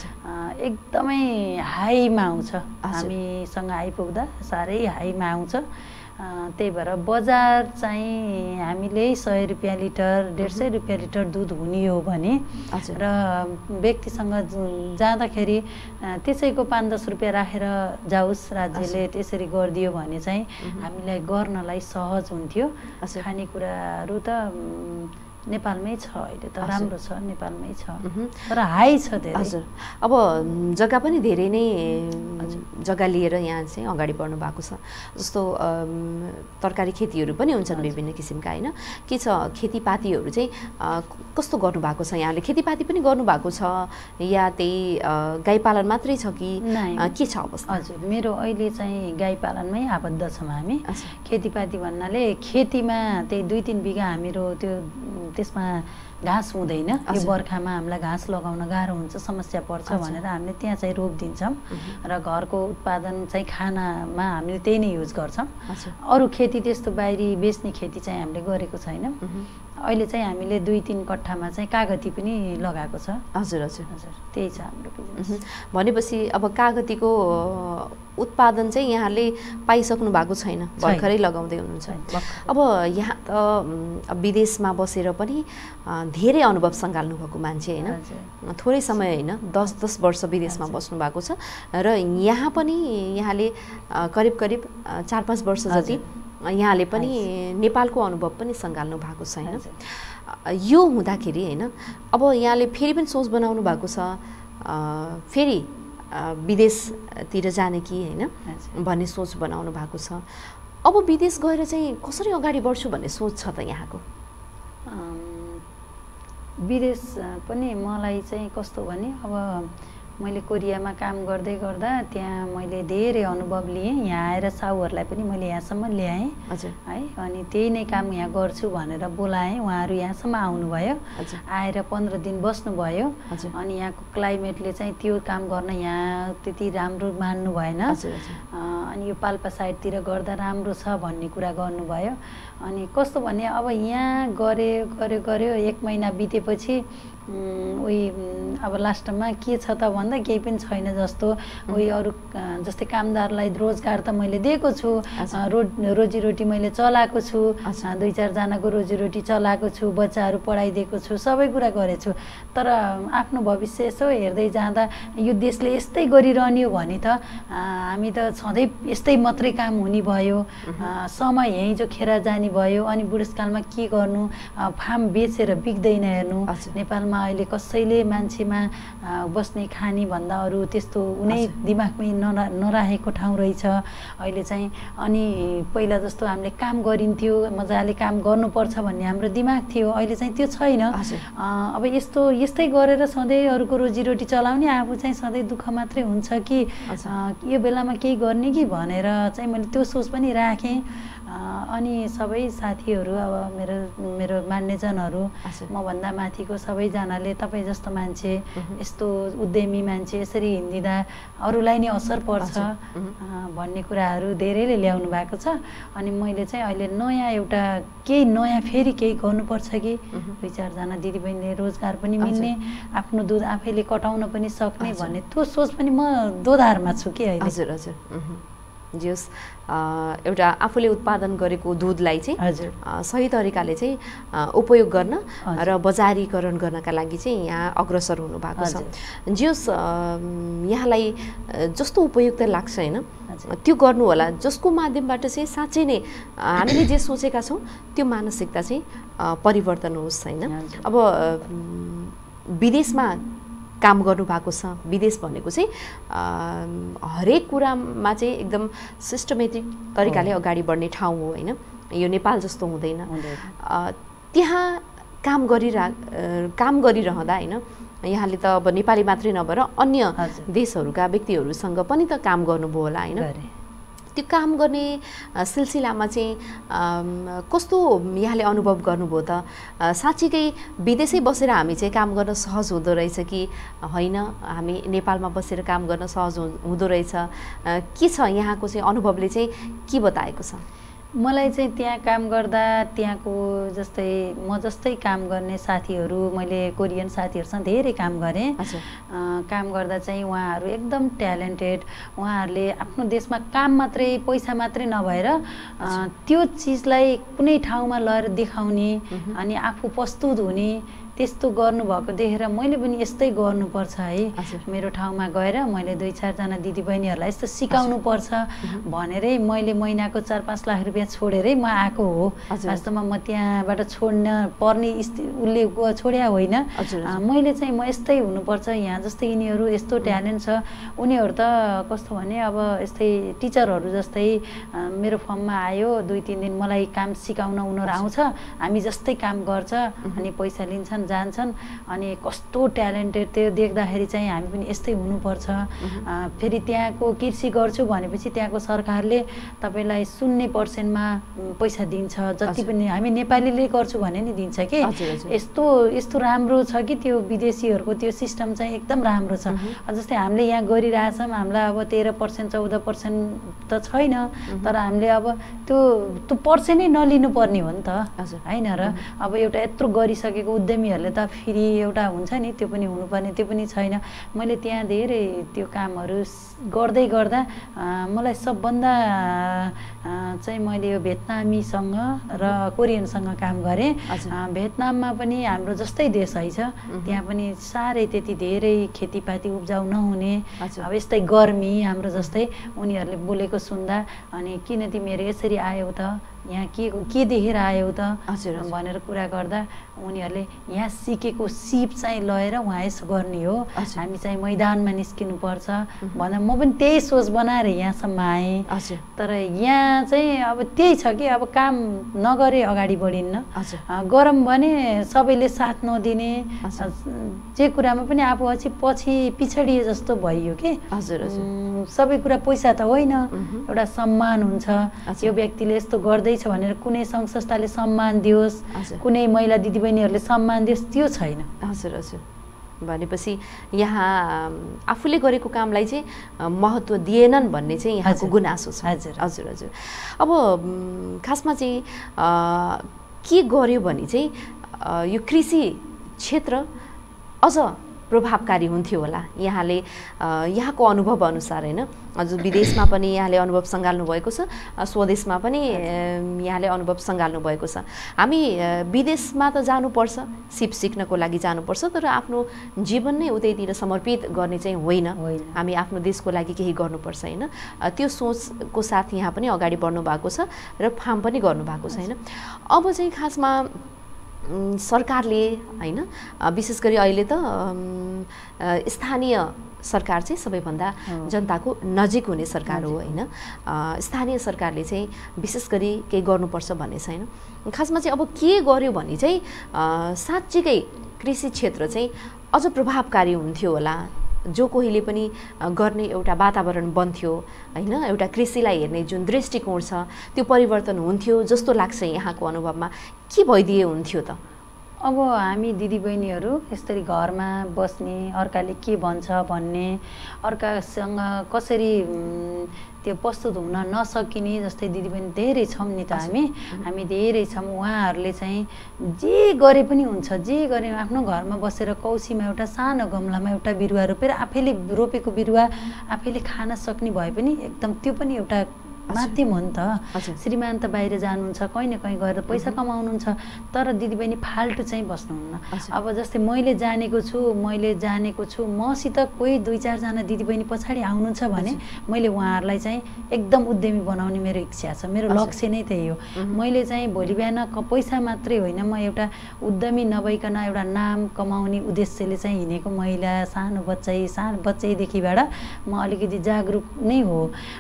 S5: एकदमै हाईमा आउँछ, हामीसँग आइपुग्दा साह्रै हाईमा आउँछ। त्यही भएर बजार चाहिँ हामीले सय रुपियाँ लिटर डेढ सय रुपियाँ लिटर दुध हुने हो भने र व्यक्तिसँग जाँदाखेरि त्यसैको पाँच दस रुपियाँ राखेर जाओस्, राज्यले त्यसरी गरिदियो भने चाहिँ हामीलाई गर्नलाई सहज हुन्थ्यो। खानेकुराहरू त नेपालमै छ, अहिले त राम्रो छ, नेपालमै छ, तर हाई छ धेरै।
S4: हजुर अब जग्गा पनि धेरै नै जग्गा लिएर यहाँ चाहिँ अगाडि बढ्नु भएको छ। जस्तो तरकारी खेतीहरू पनि हुन्छन् विभिन्न किसिमका होइन, के छ खेतीपातीहरू चाहिँ कस्तो गर्नुभएको छ यहाँले? खेतीपाती पनि गर्नुभएको छ या त्यही गाई पालन मात्रै छ कि के छ अवस्था?
S5: हजुर मेरो अहिले चाहिँ गाई पालनमै आबद्ध छौँ हामी। खेतीपाती भन्नाले खेतीमा त्यही दुई तिन बिघा हाम्रो त्यो त्यसमा घाँस हुँदैन, यो बर्खामा हामीलाई घाँस लगाउन गाह्रो हुन्छ, समस्या पर्छ भनेर हामीले त्यहाँ चाहिँ रोपिदिन्छौँ र घरको उत्पादन चाहिँ खानामा हामीले त्यही नै युज गर्छौँ। अरू खेती त्यस्तो बाहिरी बेच्ने खेती चाहिँ हामीले गरेको छैन। अहिले चाहिँ हामीले दुई तिन कट्ठामा चाहिँ कागती पनि लगाएको छ।
S4: हजुर हजुर
S5: हजुर त्यही छ हाम्रो बिजनेस।
S4: भनेपछि अब कागतीको उत्पादन चाहिँ यहाँले पाइसक्नु भएको छैन, भर्खरै लगाउँदै हुनुहुन्छ। अब यहाँ त विदेशमा बसेर पनि धेरै अनुभव सङ्घाल्नु भएको मान्छे होइन, थोरै समय होइन, दस दस वर्ष विदेशमा बस्नु भएको छ र यहाँ पनि यहाँले करिब करिब चार पाँच वर्ष जति यहाँले पनि नेपालको अनुभव पनि सङ्घाल्नु भएको छ होइन। यो हुँदाखेरि होइन अब यहाँले फेरि पनि सोच बनाउनु भएको छ फेरि विदेशतिर जाने कि होइन भन्ने सोच बनाउनु भएको छ। अब विदेश गएर चाहिँ कसरी अगाडि बढ्छु भन्ने सोच छ त यहाँको?
S5: विदेश पनि मलाई चाहिँ कस्तो भने अब मैले कोरियामा काम गर्दै गर्दा त्यहाँ मैले धेरै अनुभव लिएँ। यहाँ आएर साउहरूलाई पनि मैले यहाँसम्म ल्याएँ है, अनि त्यही नै काम यहाँ गर्छु भनेर बोलाएँ। उहाँहरू यहाँसम्म आउनुभयो, आएर पन्ध्र दिन बस्नुभयो। अनि यहाँको क्लाइमेटले चाहिँ त्यो काम गर्न यहाँ त्यति राम्रो मान्नु भएन। अनि यो पाल्पा साइडतिर गर्दा राम्रो छ भन्ने कुरा गर्नुभयो। अनि कस्तो भने अब यहाँ गऱ्यो गऱ्यो गऱ्यो एक महिना बितेपछि उही अब लास्टमा के छ त भन्दा केही पनि छैन जस्तो। उही अरू जस्तै कामदारलाई रोजगार त मैले दिएको छु, रो रोजीरोटी मैले चलाएको छु, दुई चारजनाको रोजीरोटी चलाएको छु, बच्चाहरू पढाइदिएको छु, सबै कुरा गरेछु। तर आफ्नो भविष्य यसो हेर्दै जाँदा यो देशले यस्तै गरिरहने हो भने त हामी त सधैँ यस्तै मात्रै काम हुने भयो, समय यहीँ जो खेर जाने भयो। अनि बुढेसकालमा के गर्नु, फार्म बेचेर बिक्दैन हेर्नु। नेपालमा अहिले कसैले मान्छेमा बस्ने खाने भन्दा अरू त्यस्तो उनै दिमागमै नरा नराखेको ठाउँ रहेछ अहिले चाहिँ। अनि पहिला जस्तो हामीले काम गरिन्थ्यो, मजाले काम गर्नुपर्छ भन्ने हाम्रो दिमाग थियो, अहिले चाहिँ त्यो छैन। अब यस्तो यस्तै गरेर सधैँ अरूको रोजीरोटी चलाउने, आफू चाहिँ सधैँ दुःख मात्रै हुन्छ कि यो बेलामा केही गर्ने कि भनेर चाहिँ मैले त्यो सोच पनि राखेँ। अनि सबै साथीहरू अब मेरो मेरो मान्यजनहरू मभन्दा माथिको सबैजनाले तपाईँ जस्तो मान्छे यस्तो उद्यमी मान्छे यसरी हिँडिदिँदा अरूलाई नै असर पर्छ भन्ने कुराहरू धेरैले ल्याउनु भएको छ। अनि मैले चाहिँ अहिले नयाँ एउटा केही नयाँ फेरि केही गर्नुपर्छ कि दुई चारजना दिदीबहिनीले रोजगार पनि मिल्ने, आफ्नो दुध आफैले कटाउन पनि सक्ने भन्ने त्यो सोच पनि म दोधारमा छु कि अहिले।
S4: हजुर हजुर जस एउटा आफूले उत्पादन गरेको दुधलाई चाहिँ सही तरिकाले चाहिँ उपयोग गर्न र बजारीकरण गर्नका लागि चाहिँ यहाँ अग्रसर हुनु भएको छ। जस यहाँलाई जस्तो उपयुक्त लाग्छ होइन त्यो गर्नु होला, जसको माध्यमबाट चाहिँ साँच्चै नै हामीले जे सोचेका छौँ त्यो मानसिकता चाहिँ परिवर्तन होस् होइन। अब विदेशमा काम गर्नु भएको छ, विदेश भनेको चाहिँ हरेक कुरामा चाहिँ एकदम सिस्टमेटिक तरिकाले अगाडि बढ्ने ठाउँ हो होइन, यो नेपाल जस्तो हुँदैन। त्यहाँ काम गरिरह काम गरिरहँदा होइन यहाँले त अब नेपाली मात्रै नभएर अन्य देशहरूका व्यक्तिहरूसँग पनि त काम गर्नुभयो होला होइन। त्यो काम गर्ने सिलसिलामा चाहिँ कस्तो यहाँले अनुभव गर्नुभयो त? साँच्चीकै विदेशै बसेर हामी चाहिँ काम गर्न सहज हुँदो रहेछ कि होइन, हामी नेपालमा बसेर काम गर्न सहज हुँदो रहेछ के छ? यहाँको चाहिँ अनुभवले चाहिँ के बताएको छ?
S5: मलाई चाहिँ त्यहाँ काम गर्दा त्यहाँको जस्तै म जस्तै काम गर्ने साथीहरू, मैले कोरियन साथीहरूसँग धेरै काम गरेँ। काम गर्दा चाहिँ उहाँहरू एकदम ट्यालेन्टेड, उहाँहरूले आफ्नो देशमा काम मात्रै पैसा मात्रै नभएर त्यो चिजलाई कुनै ठाउँमा लगेर देखाउने अनि आफू प्रस्तुत हुने त्यस्तो गर्नुभएको देखेर मैले पनि यस्तै गर्नुपर्छ है, मेरो ठाउँमा गएर मैले दुई चारजना दिदीबहिनीहरूलाई यस्तो सिकाउनु पर्छ भनेरै मैले महिनाको चार पाँच लाख रुपियाँ छोडेरै म आएको हो। वास्तवमा म त्यहाँबाट छोड्न पर्ने उसले छोड्या होइन, मैले चाहिँ म यस्तै हुनुपर्छ, यहाँ जस्तै यिनीहरू यस्तो ट्यालेन्ट छ। उनीहरू त कस्तो भने अब यस्तै टिचरहरू जस्तै मेरो फर्ममा आयो दुई तिन दिन मलाई काम सिकाउन उनीहरू आउँछ, हामी जस्तै काम गर्छ अनि पैसा लिन्छन् जान्छन् अनि कस्तो ट्यालेन्टेड त्यो देख्दाखेरि चाहिँ हामी पनि यस्तै हुनुपर्छ। फेरि त्यहाँको कृषि गर्छु भनेपछि त्यहाँको सरकारले तपाईँलाई शून्य पर्सेन्टमा पैसा दिन्छ, जति पनि हामी नेपालीले गर्छु भने नि दिन्छ कि। यस्तो यस्तो राम्रो छ कि त्यो विदेशीहरूको त्यो सिस्टम चाहिँ एकदम राम्रो छ। जस्तै हामीले यहाँ गरिरहेछौँ, हामीलाई अब तेह्र पर्सेन्ट चौध पर्सेन्ट त छैन, तर हामीले अब त्यो त्यो पर्सेन्टै नलिनु पर्ने हो नि त होइन र। अब एउटा यत्रो गरिसकेको उद्यमीहरूले त फेरि एउटा हुन्छ नि त्यो पनि हुनुपर्ने, त्यो पनि छैन। मैले त्यहाँ धेरै त्यो कामहरू गर्दै गर्दा मलाई सबभन्दा चाहिँ मैले यो भियतनामीसँग र कोरियनसँग काम गरेँ। भियतनाममा पनि हाम्रो जस्तै देश है छ, त्यहाँ पनि साह्रै त्यति धेरै खेतीपाती उब्जाउ नहुने, अब यस्तै गर्मी हाम्रो जस्तै। उनीहरूले बोलेको सुन्दा अनि किन तिमीहरू यसरी आयौ त, यहाँ के के देखेर आयौ त भनेर कुरा गर्दा उनीहरूले यहाँ सिकेको सिप चाहिँ लगेर उहाँ यसो गर्ने हो, हामी चाहिँ मैदानमा निस्किनु पर्छ भन्दा म पनि त्यही सोच बनाएर यहाँसम्म आएँ। तर यहाँ चाहिँ अब त्यही छ कि अब काम नगरे अगाडि बढिन्न, गरम भने सबैले साथ नदिने, जे कुरामा पनि आफू अझै पछि पिछडिए जस्तो भइयो कि। सबै कुरा पैसा त होइन, एउटा सम्मान हुन्छ, यो व्यक्तिले यस्तो गर्दैछ भनेर कुनै सङ्घ संस्थाले सम्मान दियोस्, कुनै महिला दिदीबहिनीहरूले सम्मान दियोस्, त्यो छैन।
S4: हजुर हजुर भनेपछि यहाँ आफूले गरेको कामलाई चाहिँ महत्त्व दिएनन् भन्ने चाहिँ यहाँको गुनासो छ।
S5: हजुर
S4: हजुर हजुर अब खासमा चाहिँ के गर्यो भने चाहिँ यो कृषि क्षेत्र अझ प्रभावकारी हुन्थ्यो होला यहाँले यहाँको अनुभव अनुसार होइन। हजुर विदेशमा पनि यहाँले अनुभव सँगाल्नु भएको छ, स्वदेशमा पनि यहाँले अनुभव सँगाल्नु भएको छ। हामी विदेशमा त जानुपर्छ, सिप सिक्नको लागि जानुपर्छ, तर आफ्नो जीवन नै उतैतिर समर्पित गर्ने चाहिँ होइन, हामी आफ्नो देशको लागि केही गर्नुपर्छ होइन। त्यो सोचको साथ यहाँ पनि अगाडि बढ्नु भएको छ र फार्म पनि गर्नुभएको छ होइन। अब चाहिँ खासमा सरकारले होइन, विशेष गरी अहिले त स्थानीय सरकार चाहिँ सबैभन्दा जनताको नजिक हुने सरकार हो होइन। स्थानीय सरकारले चाहिँ विशेष गरी केही गर्नुपर्छ भन्ने छैन। खासमा चाहिँ अब के गर्यो भने चाहिँ साँच्चीकै कृषि क्षेत्र चाहिँ अझ प्रभावकारी हुन्थ्यो होला जो कोहीले पनि गर्ने एउटा वातावरण बन्थ्यो होइन, एउटा कृषिलाई हेर्ने जुन दृष्टिकोण छ त्यो परिवर्तन हुन्थ्यो जस्तो लाग्छ यहाँको अनुभवमा? के भइदिए हुन्थ्यो त?
S5: अब हामी दिदीबहिनीहरू यसरी घरमा बस्ने, अर्काले के भन्छ भन्ने, अर्कासँग कसरी त्यो प्रस्तुत हुन नसकिने, जस्तै दिदीबहिनी धेरै छौँ नि त हामी हामी धेरै छौँ। उहाँहरूले चाहिँ जे गरे पनि हुन्छ, जे गरे आफ्नो घरमा बसेर कौसीमा एउटा सानो गमलामा एउटा बिरुवा रोपेर आफैले रोपेको बिरुवा आफैले खान सक्ने भए पनि एकदम त्यो पनि एउटा माध्यम हो नि त। श्रीमान त बाहिर जानुहुन्छ, कहीँ न कहीँ गएर पैसा कमाउनुहुन्छ, तर दिदीबहिनी फाल्टु चाहिँ बस्नुहुन्न। अब जस्तै मैले जानेको छु मैले जानेको छु मसित कोही दुई चारजना दिदीबहिनी पछाडि आउनुहुन्छ भने मैले उहाँहरूलाई चाहिँ एकदम उद्यमी बनाउने मेरो इच्छा छ, मेरो लक्ष्य नै त्यही हो। मैले चाहिँ भोलि बिहान पैसा मात्रै होइन, म एउटा उद्यमी नभइकन एउटा नाम कमाउने उद्देश्यले चाहिँ हिँडेको महिला, सानो बच्चै सानो बच्चैदेखिबाट म अलिकति जागरुक नै हो।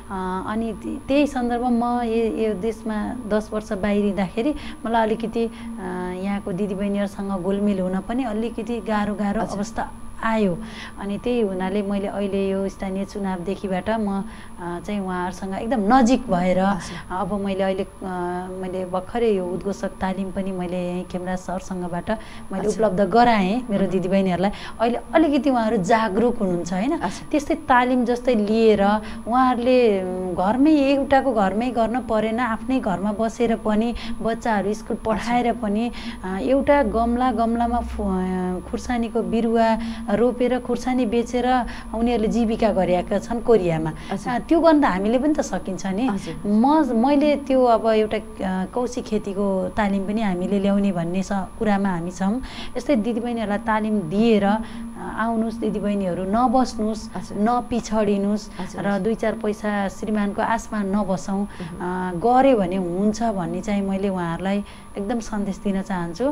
S5: अनि त्यही सन्दर्भमा म यो देशमा दस वर्ष बाहिरिँदाखेरि मलाई अलिकति यहाँको दिदीबहिनीहरूसँग घुलमिल हुन पनि अलिकति गाह्रो गाह्रो अवस्था आयो। अनि त्यही हुनाले मैले अहिले यो स्थानीय चुनावदेखिबाट म चाहिँ उहाँहरूसँग एकदम नजिक भएर अब मैले अहिले मैले भर्खरै यो उद्घोषक तालिम पनि मैले यहीँ खेमराज सरसँगबाट मैले उपलब्ध गराएँ मेरो दिदीबहिनीहरूलाई। अहिले अलिकति उहाँहरू जागरुक हुनुहुन्छ होइन। त्यस्तै तालिम जस्तै लिएर उहाँहरूले घरमै एउटाको घरमै गर्न परेन, आफ्नै घरमा बसेर पनि बच्चाहरू स्कुल पढाएर पनि एउटा गमला गमलामा खुर्सानीको बिरुवा रोपेर खुर्सानी बेचेर उनीहरूले जीविका गरेका छन् कोरियामा। त्यो गर्न हामीले पनि त सकिन्छ नि। म मैले त्यो अब एउटा कौशी खेतीको तालिम पनि हामीले ल्याउने भन्ने कुरामा हामी छौँ। यस्तै दिदीबहिनीहरूलाई तालिम दिएर आउनुहोस्, दिदीबहिनीहरू नबस्नुहोस्, नपिछडिनुहोस् र दुई चार पैसा श्रीमानको आसमा नबसौँ, गऱ्यो भने हुन्छ भन्ने चाहिँ मैले उहाँहरूलाई एकदम सन्देश दिन चाहन्छु।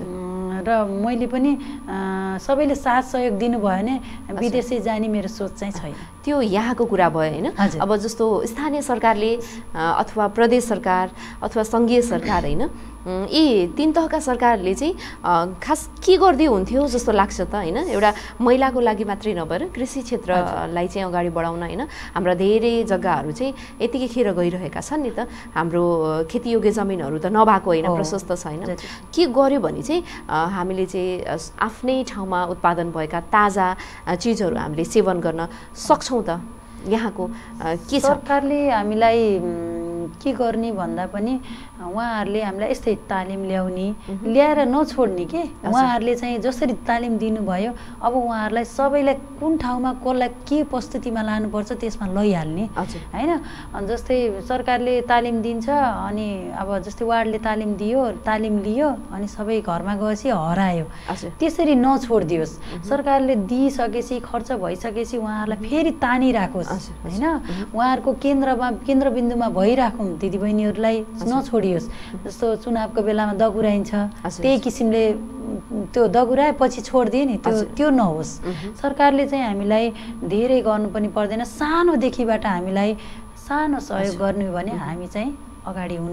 S5: र मैले पनि सबैले साथ सहयोग दिनुभयो भने विदेशै जाने मेरो सोच चाहिँ छैन।
S4: त्यो यहाँको कुरा भयो होइन। अब जस्तो स्थानीय सरकारले अथवा प्रदेश सरकार अथवा सङ्घीय सरकार होइन, यी तीन तहका सरकारले चाहिँ खास के गर्दै हुन्थ्यो जस्तो लाग्छ त होइन? एउटा महिलाको लागि मात्रै नभएर कृषि क्षेत्रलाई चाहिँ अगाडि बढाउन होइन, हाम्रा धेरै जग्गाहरू चाहिँ यतिकै खेर गइरहेका छन् नि त। हाम्रो खेतीयोग्य जमिनहरू त नभएको होइन, प्रशस्त छैन। के गर्यो भने चाहिँ हामीले चाहिँ आफ्नै ठाउँमा उत्पादन भएका ताजा चिजहरू हामीले सेवन गर्न सक्छौँ त? यहाँको के छ?
S5: सरकारले हामीलाई के गर्ने भन्दा पनि उहाँहरूले हामीलाई यस्तै तालिम ल्याउने, ल्याएर नछोड्ने के उहाँहरूले चाहिँ जसरी तालिम दिनुभयो अब उहाँहरूलाई सबैलाई कुन ठाउँमा कसलाई के प्रस्तुतिमा लानुपर्छ त्यसमा लैहाल्ने होइन। जस्तै सरकारले तालिम दिन्छ अनि अब जस्तै वार्डले तालिम दियो, तालिम लियो अनि सबै घरमा गएपछि हरायो, त्यसरी नछोडिदियोस्। सरकारले दिइसकेपछि खर्च भइसकेपछि उहाँहरूलाई फेरि तानिराखोस् होइन। उहाँहरूको केन्द्रमा केन्द्रबिन्दुमा भइराखौँ, दिदीबहिनीहरूलाई नछोडियोस्। जस्तो चुनावको बेलामा दगुराइन्छ त्यही किसिमले त्यो दगुराएपछि छोडिदिए नि, त्यो त्यो नहोस्। सरकारले चाहिँ हामीलाई धेरै गर्नु पनि पर्दैन, सानोदेखिबाट हामीलाई सानो सहयोग गर्नु भने हामी चाहिँ अगाडि हुन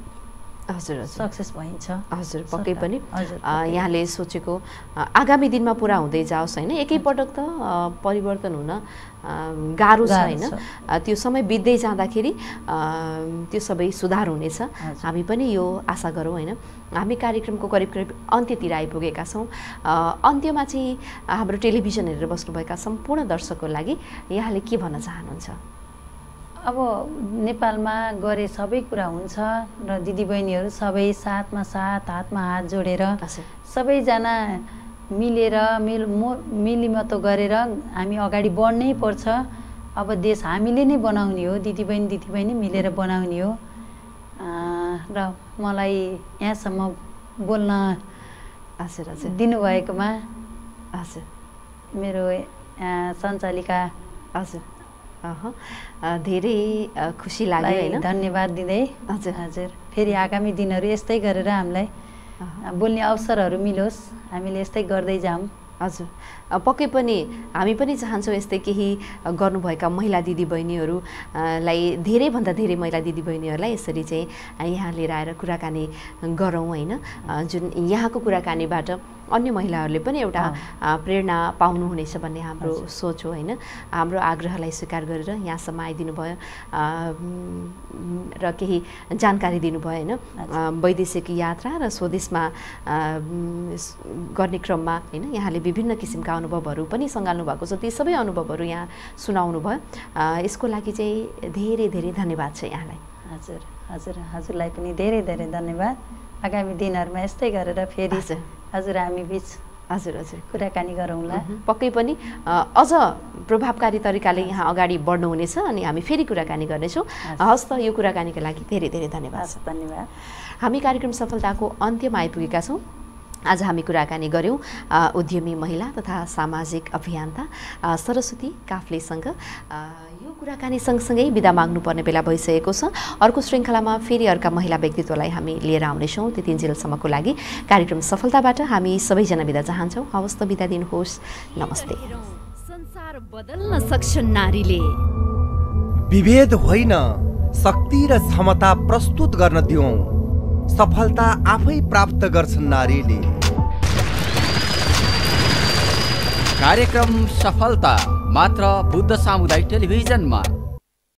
S4: हजुर
S5: सक्सेस भइन्छ।
S4: हजुर पक्कै पनि यहाँले सोचेको आगामी दिनमा पुरा हुँदै जाओस् होइन। एकैपटक त परिवर्तन हुन गाह्रो छ होइन, त्यो समय बित्दै जाँदाखेरि त्यो सबै सुधार हुनेछ, हामी पनि यो आशा गरौँ होइन। हामी कार्यक्रमको करिब करिब अन्त्यतिर आइपुगेका छौँ। अन्त्यमा चाहिँ हाम्रो टेलिभिजन हेरेर बस्नुभएका सम्पूर्ण दर्शकको लागि यहाँले के भन्न चाहनुहुन्छ?
S5: अब नेपालमा गरे सबै कुरा हुन्छ र दिदीबहिनीहरू सबै साथमा साथ हातमा हात जोडेर सबैजना मिलेर मिल मिलिमतो गरेर हामी अगाडि बढ्नै पर्छ। अब देश हामीले नै बनाउने हो, दिदीबहिनी दिदीबहिनी मिलेर बनाउने हो। र मलाई यहाँसम्म बोल्न
S4: हजुर हजुर
S5: दिनुभएकोमा
S4: हजुर
S5: मेरो सञ्चालिका
S4: हजुर धेरै खुसी लाग्यो होइन,
S5: धन्यवाद दिँदै।
S4: हजुर
S5: हजुर फेरि आगामी दिनहरू यस्तै गरेर हामीलाई बोल्ने अवसरहरू मिलोस्, हामीले यस्तै गर्दै जाऊँ।
S4: हजुर पक्कै पनि हामी पनि चाहन्छौँ यस्तै केही गर्नुभएका महिला दिदीबहिनीहरूलाई, धेरैभन्दा धेरै महिला दिदीबहिनीहरूलाई यसरी चाहिँ यहाँ लिएर आएर कुराकानी गरौँ होइन। जुन यहाँको कुराकानीबाट अन्य महिलाहरूले पनि एउटा प्रेरणा पाउनुहुनेछ भन्ने हाम्रो सोच हो होइन। हाम्रो आग्रहलाई स्वीकार गरेर यहाँसम्म आइदिनु भयो र केही जानकारी दिनुभयो होइन। वैदेशिक यात्रा र स्वदेशमा गर्ने क्रममा होइन यहाँले विभिन्न किसिमका अनुभवहरू पनि सँगाल्नु भएको छ। ती सबै अनुभवहरू यहाँ सुनाउनु भयो, यसको लागि चाहिँ धेरै धेरै धन्यवाद छ यहाँलाई।
S5: हजुर हजुर हजुरलाई पनि धेरै धेरै धन्यवाद। आगामी दिनहरूमा यस्तै गरेर फेरि हजुर हामी बिच
S4: हजुर हजुर
S5: कुराकानी गरौँला।
S4: पक्कै पनि अझ प्रभावकारी तरिकाले यहाँ अगाडि बढ्नुहुनेछ अनि हामी फेरि कुराकानी गर्नेछौँ। हस् त, यो कुराकानीको लागि धेरै धेरै धन्यवाद।
S5: धन्यवाद।
S4: हामी कार्यक्रम सफलताको अन्त्यमा आइपुगेका छौँ। आज हामी कुराकानी गऱ्यौँ उद्यमी महिला तथा सामाजिक अभियन्ता सरस्वती काफ्लेसँग। यो कुराकानी सँगसँगै बिदा माग्नुपर्ने बेला भइसकेको छ। अर्को श्रृङ्खलामा फेरि अर्का महिला व्यक्तित्वलाई हामी लिएर आउनेछौँ। त्यतिन्जेलसम्मको लागि कार्यक्रम सफलताबाट हामी सबैजना बिदा चाहन्छौँ। हवस् त, बिदा दिनुहोस्। नमस्ते।
S1: संसार बदल्न सक्छ नारीले।
S2: विभेद होइन, शक्ति र क्षमता प्रस्तुत गर्न दिउँ। सफलता आफै प्राप्त गर्छन् नारीले।
S3: कार्यक्रम सफलता मात्र बुद्ध सामुदायिक टेलिभिजनमा।